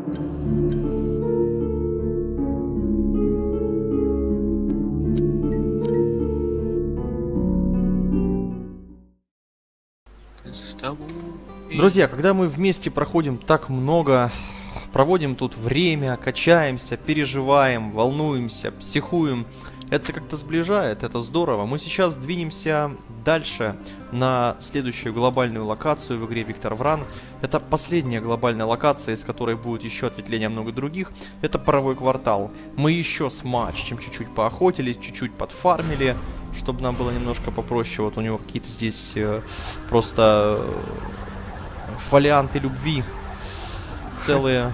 Друзья, когда мы вместе проходим так много, проводим тут время, качаемся, переживаем, волнуемся, психуем, это как-то сближает, это здорово. Мы сейчас двинемся дальше на следующую глобальную локацию в игре Виктор Вран. Это последняя глобальная локация, из которой будет еще ответвление много других. Это паровой квартал. Мы еще с матчем чуть-чуть поохотились, чуть-чуть подфармили, чтобы нам было немножко попроще. Вот у него какие-то здесь просто фолианты любви. Целые...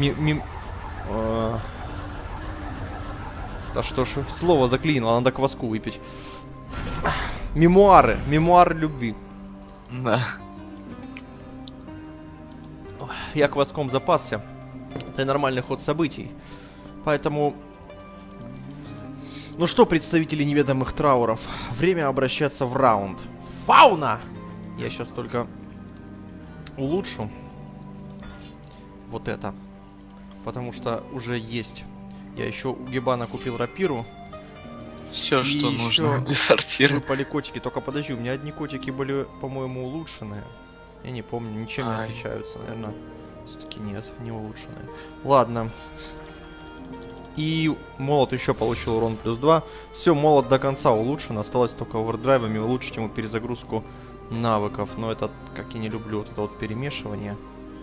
Да что ж, слово заклинило, надо кваску выпить. Мемуары любви. Да. Я кваском запасся. Это нормальный ход событий. Поэтому... Ну что, представители неведомых трауров, время обращаться в раунд. Фауна! Я сейчас только улучшу вот это. Потому что уже есть. Я еще у Гибана купил рапиру. Все, что нужно для сортира. Выпали котики, только подожди, у меня одни котики были, по-моему, улучшенные. Я не помню, ничем не отличаются, наверное. Все-таки нет, не улучшенные. Ладно. И молот еще получил урон +2. Все, молот до конца улучшен. Осталось только овердрайвами улучшить ему перезагрузку навыков. Но это, как я не люблю, вот это вот перемешивание.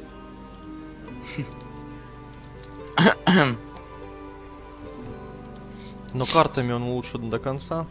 Но картами он улучшен до конца.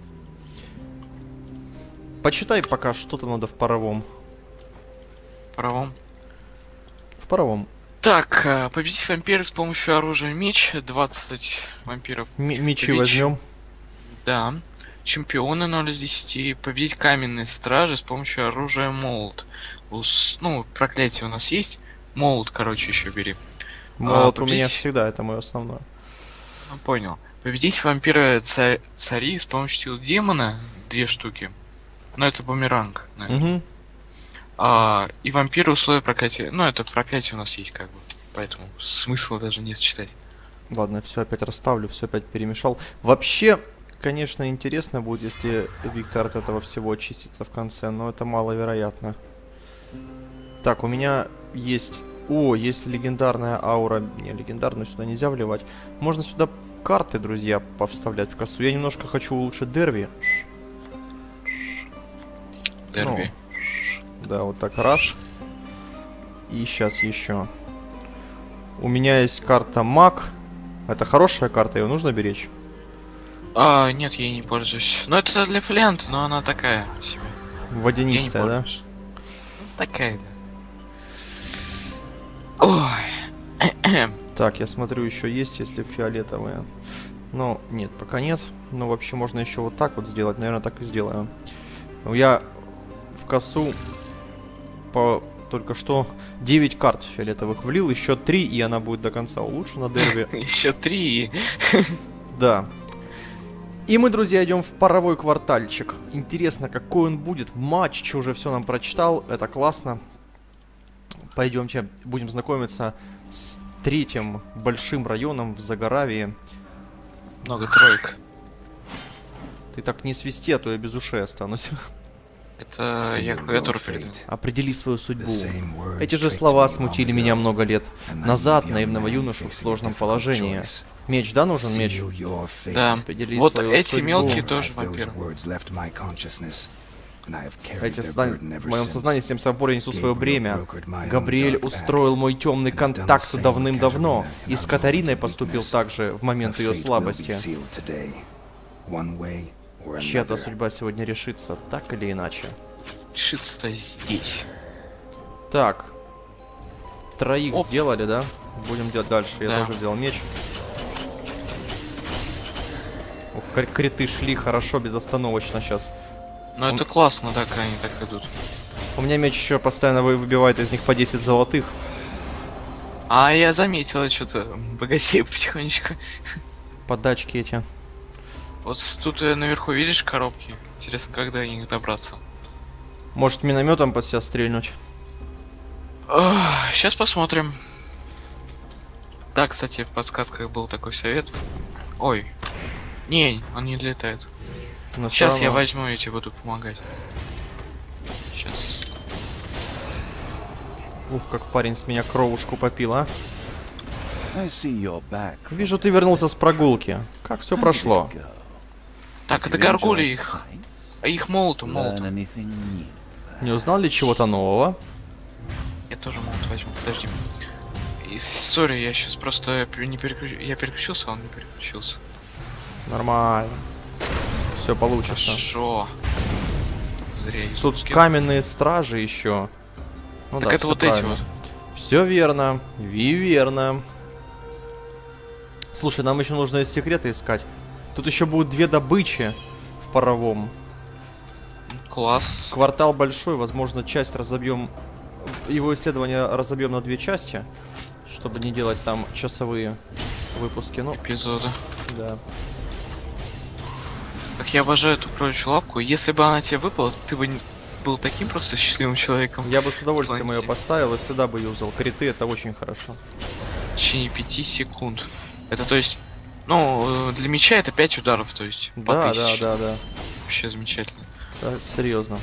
Почитай пока, что там надо в паровом. Паровом? В паровом. Так, победить вампира с помощью оружия меч. 20 вампиров. Мечи возьмем. Да. Чемпионы 0 из 10. Победить каменные стражи с помощью оружия молот. Ну, проклятие у нас есть. Молот, короче, еще бери. Молот у меня всегда, это мое основное. Понял. Победить вампира цари с помощью сил демона 2 штуки. Но это бумеранг, наверное. И вампиры условия проклятия. Ну, это проклятие у нас есть, как бы. Поэтому смысла даже нет читать. Ладно, все опять расставлю, все опять перемешал. Вообще, конечно, интересно будет, если Виктор от этого всего очистится в конце, но это маловероятно. Так, у меня есть... О, есть легендарная аура. Не, легендарную сюда нельзя вливать. Можно сюда карты, друзья, повставлять в косу. Я немножко хочу улучшить Дерви. Дерви. Ну, да, вот так раз. И сейчас еще. У меня есть карта Маг. Это хорошая карта, ее нужно беречь? Нет, я не пользуюсь. Но это для фолианта, но она такая себе. Водянистая, да? Такая, да. Ой. Так, я смотрю, еще есть, если фиолетовые. Но нет, пока нет. Но вообще можно еще вот так вот сделать. Наверное, так и сделаю. Я в косу только что 9 карт фиолетовых влил. Еще 3, и она будет до конца улучшена. Дерби. Еще 3. Да. И мы, друзья, идем в паровой квартальчик. Интересно, какой он будет. Матч уже все нам прочитал. Это классно. Пойдемте, будем знакомиться с 3-м большим районом в Загоравии. Много троек. Ты так не свисти, а то я без ушей останусь. Это я клавиатуру передаю. Определи свою судьбу. Эти же слова смутили меня много лет назад, наивного юношу в сложном положении. Меч, да, нужен меч? Да. Вот эти мелкие тоже вампиры. В моем сознании с тем собой я несу свое бремя. Габриэль устроил мой темный контакт давным-давно, и с Катариной поступил так же в момент ее слабости. Чья-то судьба сегодня решится, так или иначе. Решится здесь. Так. 3 сделали, да? Будем делать дальше. Я тоже взял меч. Ух, криты шли хорошо, безостановочно сейчас. Ну это классно, да, когда они так идут. У меня меч еще постоянно выбивает из них по 10 золотых. А я заметил, что-то богатею потихонечку. Подачки эти. Вот тут наверху видишь коробки? Интересно, когда до них добраться. Может минометом под себя стрельнуть? Сейчас посмотрим. Да, кстати, в подсказках был такой совет. Ой. Не, он не летает. Но Сейчас я возьму и тебе буду помогать. Сейчас. Ух, как парень с меня кровушку попил, а. I see you're back. Вижу, ты вернулся с прогулки. Как все прошло? Так, это Did you горгули enjoy их. the sights? А их молотом, Learn молотом. anything new? Не узнал ли чего-то нового? Я тоже молот возьму, подожди. И, сори, я сейчас просто не я переключился, а он не переключился. Нормально. Все получится. Хорошо. Зря я Тут ютубский. каменные стражи еще. Ну Так да, это всё вот эти правильно. вот. Все верно. Верно. Слушай, нам еще нужно секреты искать. Тут еще будут две добычи в паровом. Класс. Квартал большой, возможно, часть разобьем. Его исследование разобьем на две части, чтобы не делать там часовые выпуски. Ну, Эпизода. да. Как я обожаю эту кроличью лапку. Если бы она тебе выпала, ты бы был таким просто счастливым человеком. Я бы с удовольствием ее Планете. поставил и всегда бы юзал. Криты это очень хорошо. В течение 5 секунд. Это то есть. Ну, для меча это 5 ударов, то есть по Да, 1000. да. Вообще замечательно. Да, серьезно.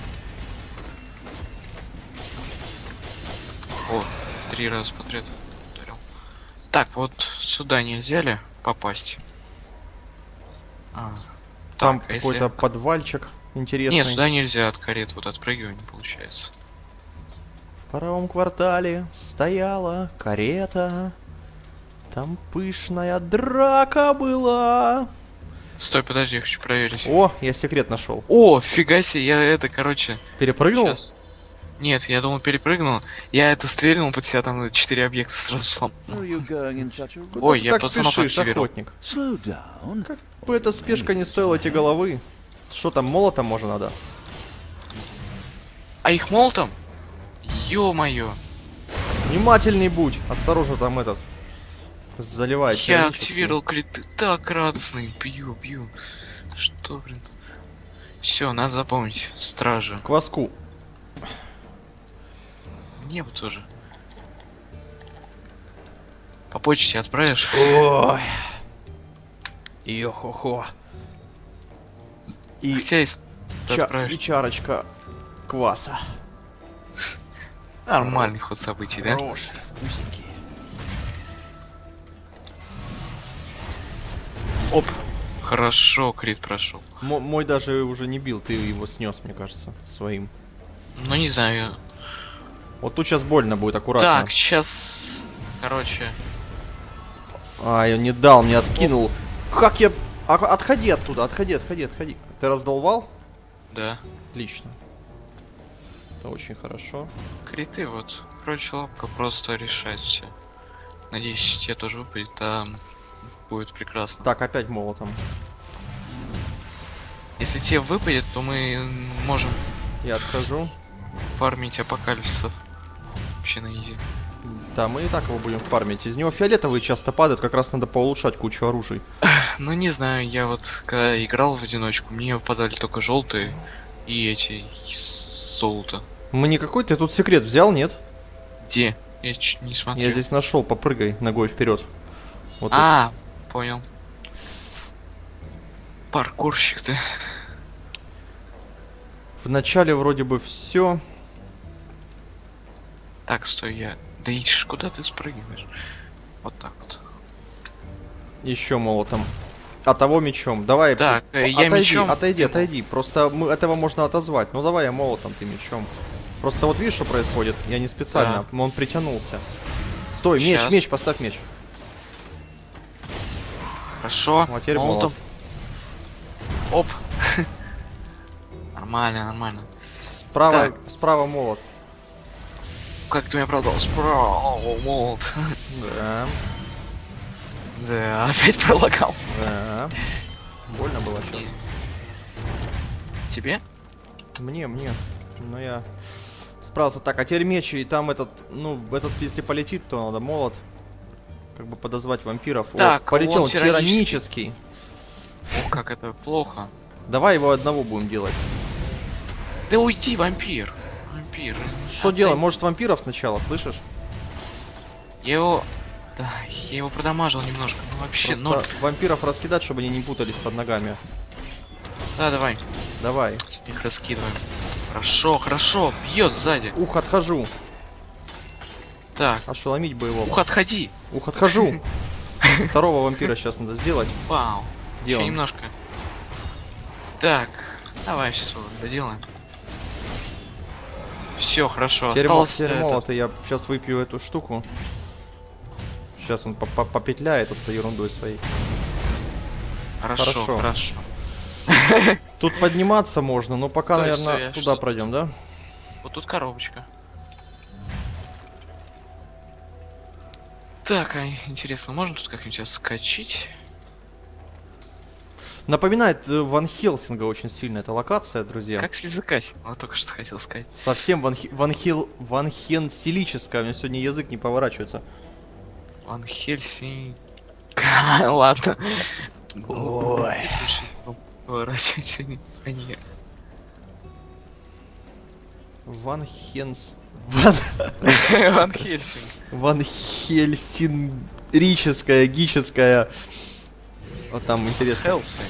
О, 3 раза подряд ударил. Так, вот сюда нельзя ли попасть? Там Так, а если- какой-то подвальчик интересный. Нет, сюда нельзя от карет, вот отпрыгивать не получается. В паровом квартале стояла карета. Там пышная драка была. Стой, подожди, я хочу проверить. О, я секрет нашел. О, фига себе, я это, короче, Перепрыгнул? сейчас. Нет, я думал перепрыгнул. Я это стрельнул под себя, там 4 объекта сразу сломал. Where are you going in such a rush? Ой, Ты я так пацанов спешишь, активировал. охотник. Slow down. Как бы эта спешка не стоила тебе головы. Что там, молотом можно надо? А их молотом? Ё-моё. Внимательней будь. Осторожно, там этот. Заливает. Я термически. активировал криты, так радостный. Бью. Что, блин? Все, надо запомнить. Стража. Кваску. Небо тоже. По почте отправишь? Ой. Йо-хо-хо. И, Хотя если ты и отправишь. чарочка кваса. Нормальный ход событий, да? Хороший, вкусненький. Оп. Хорошо, крит прошел. Мой даже уже не бил, ты его снес, мне кажется, своим. Ну не знаю. Вот тут сейчас больно будет, аккуратно. Так, сейчас. Короче. Ай, он не дал, мне откинул. Как я... Отходи оттуда, отходи. Ты раздолбал? Да. Отлично. Это очень хорошо. Криты вот. Прочая лапка просто решает все. Надеюсь, тебе тоже выпадет, а будет прекрасно. Так, опять молотом. Если тебе выпадет, то мы можем Я отхожу. фармить апокалипсисов. Вообще на изи. Да, мы и так его будем фармить. Из него фиолетовые часто падают, как раз надо поулучшать кучу оружий. Ну не знаю, я вот когда играл в одиночку, мне выпадали только желтые и эти из золота. Мы никакой, ты тут секрет взял, нет? Где? Я чуть не смотрю. Я здесь нашел, попрыгай ногой вперед. Вот тут. А, понял. Паркурщик ты. В начале вроде бы все. Так, стой, я. Да ишь, куда ты спрыгиваешь? Вот так вот. Еще молотом. А того мечом. Давай. Так, я отойди, мечом. отойди. Просто этого можно отозвать. Ну давай я молотом, ты мечом. Просто вот видишь, что происходит? Я не специально, он притянулся. Стой, Щас. меч, поставь меч. Хорошо. Вот теперь Молотом. Оп. Нормально. Справа, Так. справа молот. Как ты меня продал? Справа, молот. Да, Да, опять пролагал. да. Больно было сейчас. Тебе? Мне. Но я справился. Так, а теперь меч, и там этот, ну, этот, если полетит, то надо молот. Как бы подозвать вампиров. Так, о, полетел, он тиранический. О, как это плохо. Давай его одного будем делать. Да уйди, вампир. Вампир. Что Отдай. делать? Может вампиров сначала, слышишь? Я его... Да, я его продамажил немножко, ну вообще, Просто ноль. вампиров раскидать, чтобы они не путались под ногами. Да, давай, Давай. их раскидываем. Хорошо, хорошо, бьет сзади. Ух, отхожу. Так, Ошеломить боевого. ух, отходи. Ух, отхожу. Второго вампира сейчас надо сделать. Вау, еще Делаем. немножко. Так, давай сейчас его доделаем. Все, хорошо, остался Теперь этот. молоты, я сейчас выпью эту штуку. Сейчас он попетляет этой ерундой своей. Хорошо, хорошо. хорошо. Тут подниматься можно, но пока, Стой, наверное, стой, а туда что пройдем, да? Вот тут коробочка. Так, а интересно, можно тут как-нибудь сейчас скачить? Напоминает Ван Хелсинга очень сильно эта локация, друзья. Как с языка? Вот только что хотел сказать. Совсем Ван Хенсилическая, у меня сегодня язык не поворачивается. Ван Хельсинг. Ладно. Ой. Поворачивайся, а не. Ван Хенс... Ван Хельсинг. Ван Хельсинрическая, гическая. Вот там интересно. Хелсинг.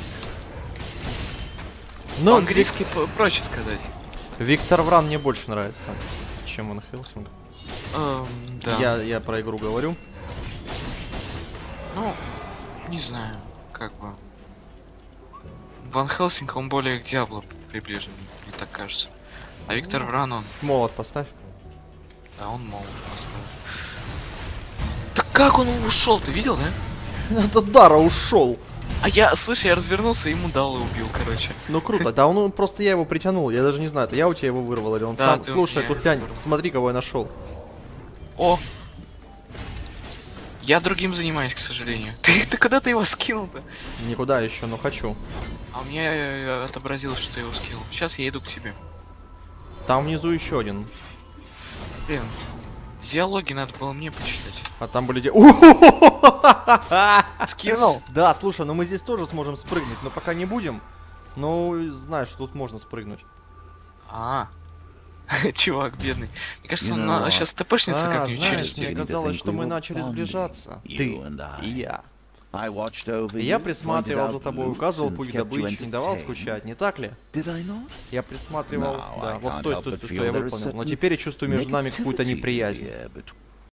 Но По-английски проще сказать. Виктор Вран мне больше нравится, чем Ван Хелсинг. Да. Я про игру говорю. Ну, не знаю, как бы. Ван Хелсинг, он более к Диабло приближен, мне так кажется. А Виктор Вран, он... Молот поставь. Да, он молот поставил. Так как он ушел, ты видел, да? Это Дара ушел. А я, слышь, я развернулся, ему дал и убил, короче. Ну круто. Да он просто я его притянул. Я даже не знаю, это я у тебя его вырвал или он Да, сам. ты у Слушай, меня тут глянь, вырвал. смотри, кого я нашел. О! Я другим занимаюсь, к сожалению. Ты куда ты его скинул-то? Никуда еще, но хочу. А у меня отобразилось, что ты его скинул. Сейчас я иду к тебе. Там внизу еще один. Блин, диалоги надо было мне почитать. А там были Скинул? Да, слушай, ну мы здесь тоже сможем спрыгнуть, но пока не будем. Ну, знаешь, что тут можно спрыгнуть. Чувак, бедный. Мне кажется, он You know сейчас тпшнется как-нибудь знаешь, через мне тебя. казалось, что мы We were начали bonding, сближаться. you Ты and I. и я. I watched over И you, я pointed присматривал за out тобой, loops указывал and путь kept you добычи, не давал entertained. скучать, не так ли? Did I not? Я присматривал, No, да, I вот can't стой, help стой, but стой, feel стой, я there is выполнил. Но certain теперь я чувствую между нами какую-то negativity неприязнь. here between-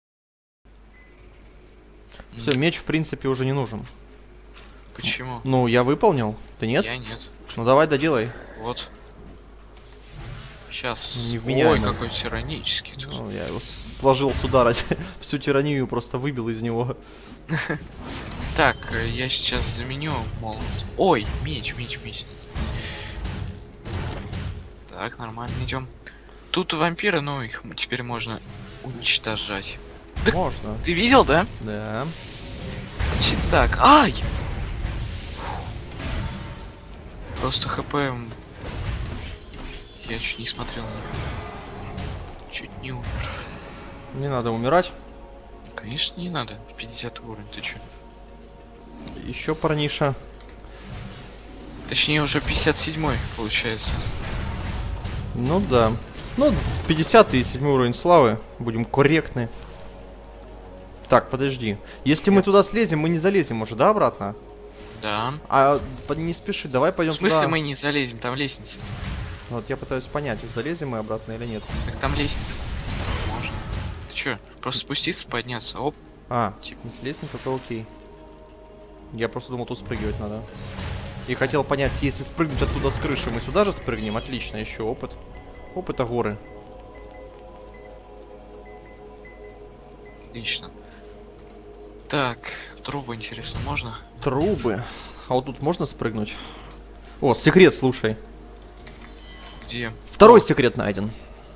Все, меч в принципе уже не нужен. Почему? Ну, я выполнил, ты нет? Я нет. Ну давай доделай. Вот. Сейчас. Невменяемый. Ой, какой тиранический тут. Ну, я его сложил с удара, всю тиранию просто выбил из него. Так, я сейчас заменю молот. Ой, меч. Так, нормально, идем. Тут вампиры, но их теперь можно уничтожать. Да. Можно. Ты видел, да? Да. Значит так. Ай! Просто хп. Я чуть не смотрел на него. Чуть не умер. Не надо умирать. Конечно, не надо. 50 уровень, ты чё? Еще парниша. Точнее, уже 57 получается. Ну да. Ну, 57 уровень славы. Будем корректны. Так, подожди. Если мы туда слезем, мы не залезем уже, да, обратно? Да. А не спеши, давай пойдем В смысле туда. мы не залезем? Там лестница. Вот я пытаюсь понять, залезем мы обратно или нет. Так там лестница. Можно. Ты чё? Просто спуститься, подняться. Оп. А, Типа. если лестница, то окей. Я просто думал, тут спрыгивать надо. И хотел понять, если спрыгнуть оттуда с крыши, мы сюда же спрыгнем. Отлично, еще опыт. Опыта горы. Отлично. Так, трубу, интересно, можно? Трубы. А вот тут можно спрыгнуть? О, секрет, слушай. Где? Второй секрет найден.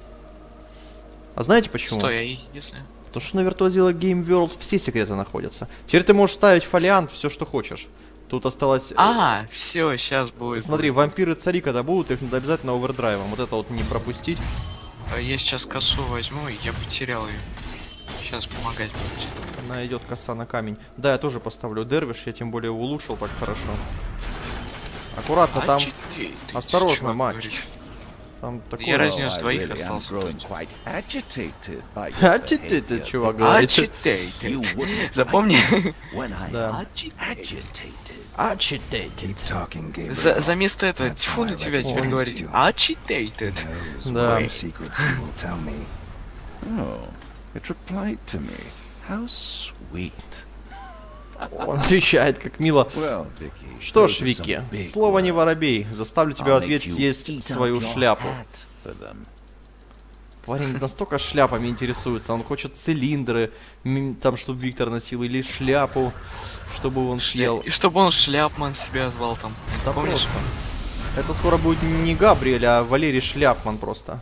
А знаете почему? Стой, а если... Потому что на Virtual Game World все секреты находятся. Теперь ты можешь ставить фолиант, все что хочешь. Тут осталось... все, сейчас будет. Смотри, вампиры-цари, когда будут, их надо обязательно овердрайвом. Вот это вот не пропустить. Я сейчас косу возьму, и я потерял ее. Сейчас помогать будет. Она идет коса на камень. Да, я тоже поставлю дервиш, я тем более улучшил так хорошо. Аккуратно там. Осторожно, матч. Там такое... Я разнес I двоих, really am остался growing тут. quite agitated by your Agitated, behavior, чувак Vicar. говорит. You Agitated. wouldn't Запомни. When I Да. am Agitated. agitated. Talking, За место этого, тьфу на тебя теперь говорить. Agitated. Да. secrets he will tell me. Oh, it replied to me. How sweet. Он отвечает, как мило. Well, Vicky, Что those ж, are Вики, some big слово не words. воробей. Заставлю тебя в I'll ответ make you съесть eat свою up your шляпу. hat for them. Парень настолько шляпами интересуется. Он хочет цилиндры, там, чтобы Виктор носил, или шляпу, чтобы он съел. И чтобы он Шляпман себя звал там. Да Помнишь? просто. Это скоро будет не Габриэль, а Валерий Шляпман просто.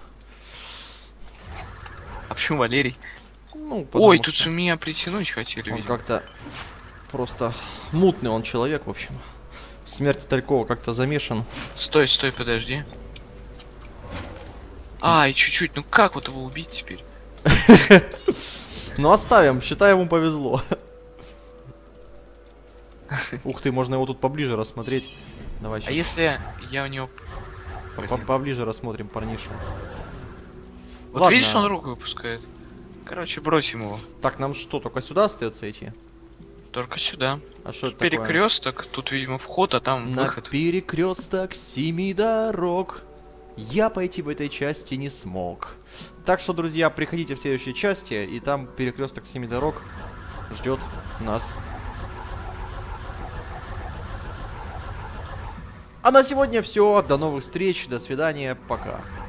А почему Валерий? Ну, потому Ой, что тут же меня притянуть хотели, он видимо. как-то просто мутный он человек, в общем. В смерти Талькова как-то замешан. Стой, стой, подожди. Ай, чуть-чуть, ну как вот его убить теперь? Ну оставим, считай, ему повезло. Ух ты, можно его тут поближе рассмотреть. Давай А сейчас если я у него... поближе рассмотрим парнишу. Вот Ладно. видишь, он руку выпускает. Короче, бросим его. Так, нам что, только сюда остается идти? Только сюда. А что это такое? Перекресток, тут, видимо, вход, а там На выход. перекресток 7 дорог я пойти в этой части не смог. Так что, друзья, приходите в следующей части, и там перекресток 7 дорог ждет нас. А на сегодня все. До новых встреч, до свидания, пока.